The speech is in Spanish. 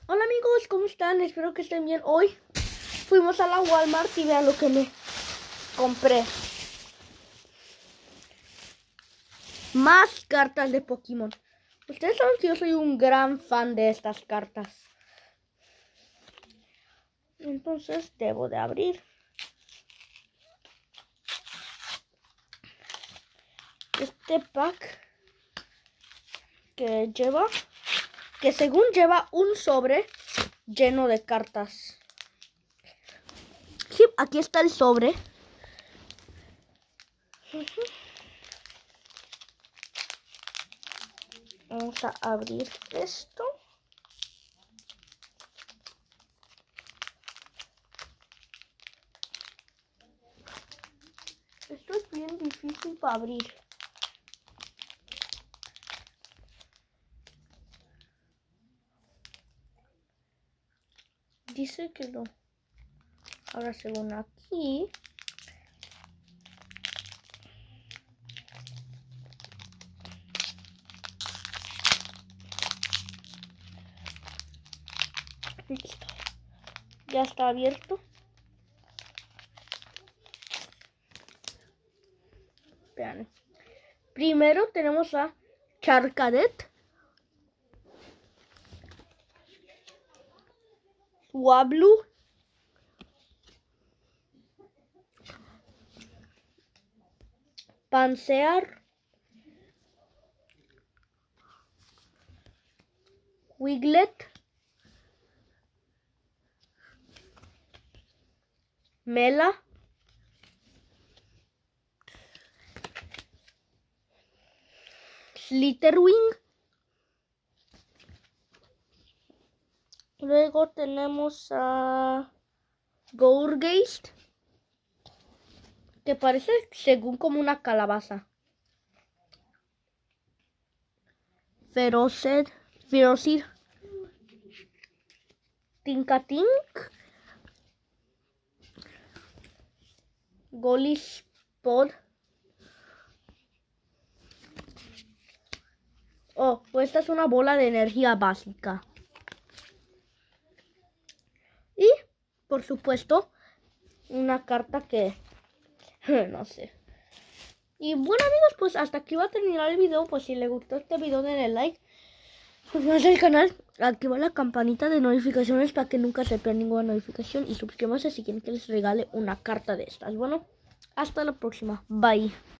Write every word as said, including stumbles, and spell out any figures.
Hola amigos, ¿cómo están? Espero que estén bien. Hoy fuimos a la Walmart y vean lo que me compré. Más cartas de Pokémon. Ustedes saben que yo soy un gran fan de estas cartas. Entonces debo de abrir. Este pack que lleva, que según lleva un sobre lleno de cartas. Sí, aquí está el sobre. Vamos a abrir esto. Esto es bien difícil para abrir. Dice que no. Ahora según aquí. Listo. Ya está abierto. Vean. Primero tenemos a Charcadet, Swablu, Pansear, Wiglet, Mela, Slitherwing. Luego tenemos a Gourgeist, que parece según como una calabaza. Ferocid, Ferocid, Tinkatink, Golispod. Oh, pues esta es una bola de energía básica. Y, por supuesto, una carta que no sé. Y bueno amigos, pues hasta aquí va a terminar el video. Pues si les gustó este video denle like, suscríbanse al canal, activen la campanita de notificaciones para que nunca se pierda ninguna notificación. Y suscríbanse si quieren que les regale una carta de estas. Bueno, hasta la próxima, bye.